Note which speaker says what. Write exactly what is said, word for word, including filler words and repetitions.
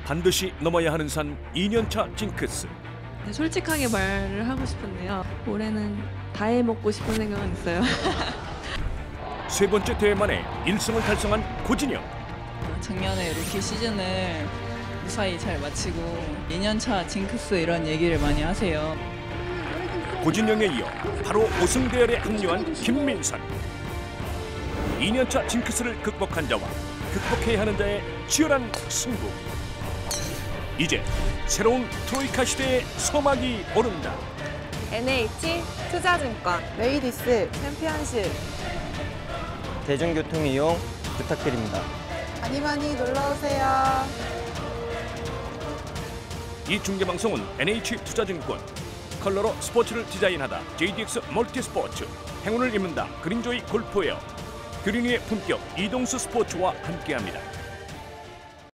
Speaker 1: 반드시 넘어야 하는 산 이 년차 징크스.
Speaker 2: 네, 솔직하게 말을 하고 싶은데요. 올해는 다 해먹고 싶은 생각은 있어요.
Speaker 1: 세 번째 대회 만에 일 승을 달성한 고진영.
Speaker 3: 작년에 루키 시즌을 무사히 잘 마치고 이 년차 징크스 이런 얘기를 많이 하세요.
Speaker 1: 고진영에 이어 바로 우승 대열에 합류한 김민선. 이 년차 징크스를 극복한 자와 극복해야 하는 자의 치열한 승부. 이제 새로운 트로이카 시대의 서막이 오른다.
Speaker 4: 엔에이치 투자증권 레이디스 챔피언십
Speaker 5: 대중교통 이용 부탁드립니다.
Speaker 4: 많이 많이 놀러오세요.
Speaker 1: 이 중계방송은 엔에이치 투자증권, 컬러로 스포츠를 디자인하다 제이디엑스 멀티스포츠, 행운을 입는다 그린조이 골프웨어, 그린위의 품격 이동수 스포츠와 함께합니다.